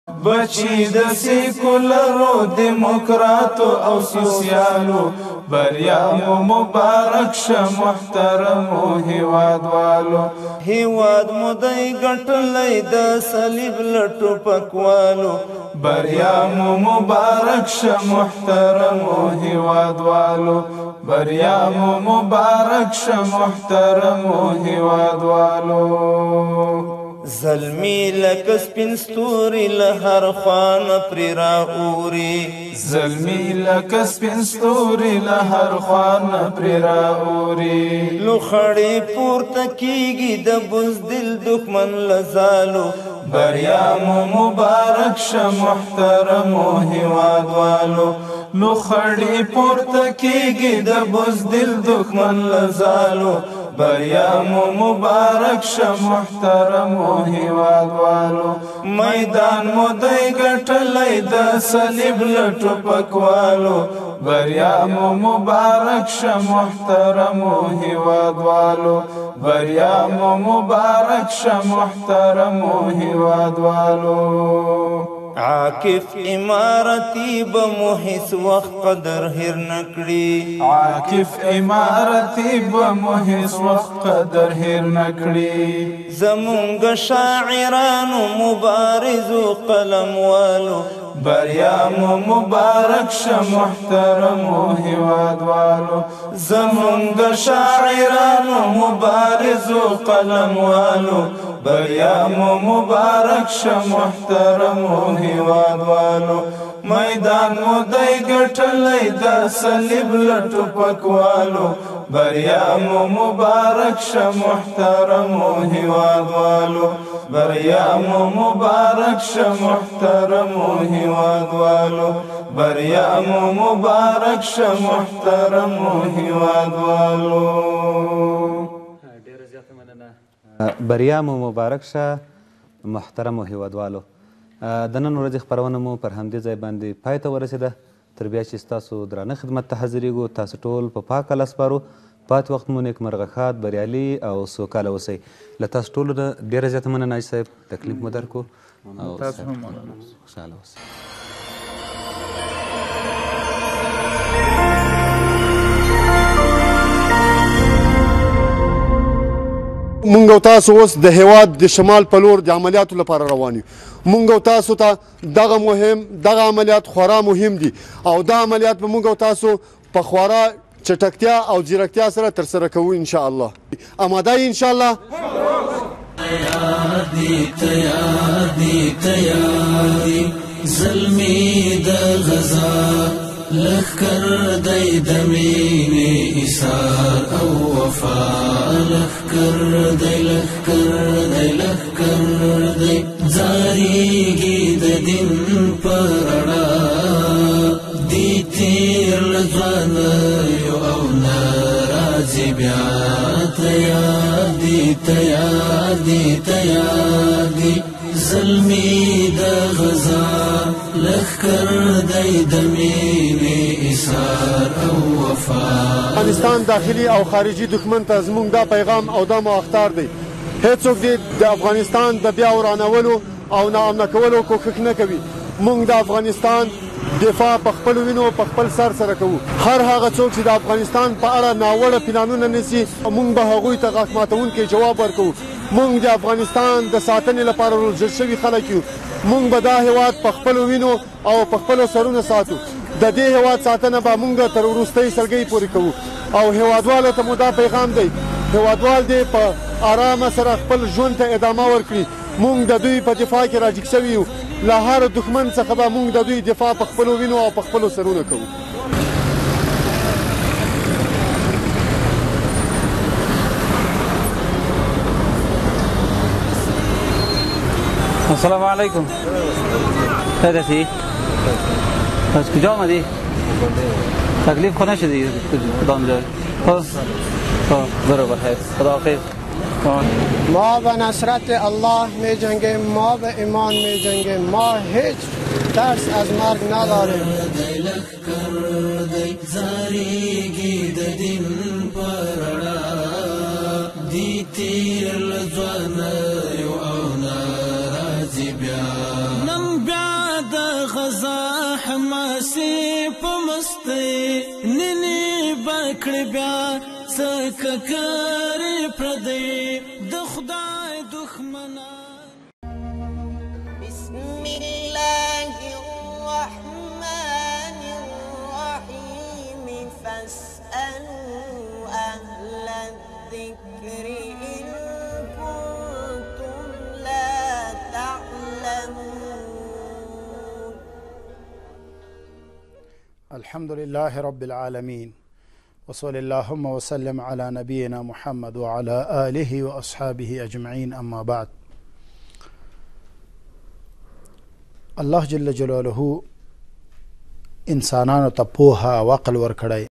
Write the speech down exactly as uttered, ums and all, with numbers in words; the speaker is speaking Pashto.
بچی د سیکولرو دیموکراتو او سوسیالو بریا مو مبارک شه محترمو هیوادوالو هیواد مو دی ګټلی د صلیب له ټوپکوالو بریا مو مبارک شه محترمو هیوادوالو بریا مو مبارک شه محترمو هیوادوالو زلمی لکه سپین ستوري له هر خوانه پرې رااوري زلمی لکه سپین ستوري له هر خوانه پرې رااوري لوخړې پورته کیږي د بزدل دښمن له زالو بریا مو مبارک شه محترمو هیوادوالو لوخړې پورته کیږي د بزدل دښمن له زالو بریا مو مبارک شه محترمو هیوادوالو میدان مو دی ګټلی د صلیب له ټوپکوالو بریا مو مبارک شه محترمو هیوادوالو بریا مو مبارک شه محترمو هیوادوالو عاکف امارتی به مو هیڅ وخت قدر هیر نکړي عاکف امارتی به مو هیڅ وخت قدر هیر نکړي زمونږ شاعرانو مبارزو قلموالو بریا مو مبارک شه محترمو هیوادوالو زمونږ شاعرانو مبارزو قلموالو بریا مو مبارک شه محترمو هیوادوالو میدان مو دی ګټلی د صلیب له ټوپکوالو بریا مو مبارک شه محترمو هیوادوالو بریا مو مبارک شه محترمو هیوادوالو بریا مو مبارک شه محترمو هیوادوالو بریا مو مبارک شه محترمو هیوادوالو د نن ورځې خپرونه مو پر همدې ځای باندې پای ته ورسېده تر بیا چې ستاسو درانه خدمت ته حاضرېږو تاسو ټول په پاک الله سپارو پات وخت مو نیکمرغه ښاد بریالي او سوکاله اوسئ له تاسو ټولو نه ډېره زیاته مننه حاجي صاحب تکلیف مو درکړو او خوشحاله اوسئ مونږ او تاسو اوس د هیواد د شمال په لور د عملیاتو لپاره روان یو مونږ او تاسو ته دغه مهم دغه عملیات خورا مهم دي او دا عملیات به مونږ او تاسو په خورا چټکتیا او ځیرکتیا سره ترسره کوو ان شاء الله آماده ان شاء الله تیادی تیادی تیادی زلمی د غزا لخکر دی د مینې ایثار او وفا لخکر دی لخکر دی لخکر دی زاریږي د دین پر رڼا دی تیر له ځوانیو او ناراضي بیا تیادي تیادي تیادي زلمی د غزا لخکر دی د مینې ایثار او وفا افغانستان داخلي او خارجي دښمن ته زموږ دا پیغام او دا مو اخطار دی هیڅوک دې د افغانستان د بیا ورانولو او ناامنه کولو کوښښ نه کوي موږ د افغانستان دفاع په خپلو وینو په خپل سر سره کوو هر هغه څوک چې د افغانستان په اړه ناوړه پلانونه نیسي موږ به هغوی ته غاښ ماتونکی جواب ورکوو موږ د افغانستان د ساتنې لپاره روزل شوي خلک یو موږ به دا هیواد په خپلو وینو او په خپلو سرونو ساتو د دې هیواد ساتنه به موږ تر وروستۍ سلګۍ پورې کوو او هیوادوالو ته مو دا پیغام دی هیوادوال دې په آرامه سره خپل ژوند ته ادامه ورکړي موږ د دوی په دفاع کې راجګ شوي یو له هر دښمن څخه به موږ د دوی دفاع په خپلو وینو او په خپلو سرونو کوو السلام علیکم خیرتی از کجا آمدی؟ تکلیف خود نشدی کدام جای؟ برو بخیر خداحافظ ما به نصرت الله می جنگیم ما به ایمان می جنگیم ما هیچ ترس از مرگ نداریم زاریږي د دین پر دی تیر لځوانیو او ناراضي بیا نن بیا د غزا حماسي په مستی نني بکړ بیا څه کړي پردي د خدای دښمنان. بسم الله الرحمن الرحيم فاسألوا أهل الذكر إن كنتم لا تعلمون. الحمد لله رب العالمين وصلى اللهم وسلم على نبينا محمد وعلى آله وأصحابه أجمعين. أما بعد، الله جل جلاله انسانانو ته پوهه او عقل ورکړی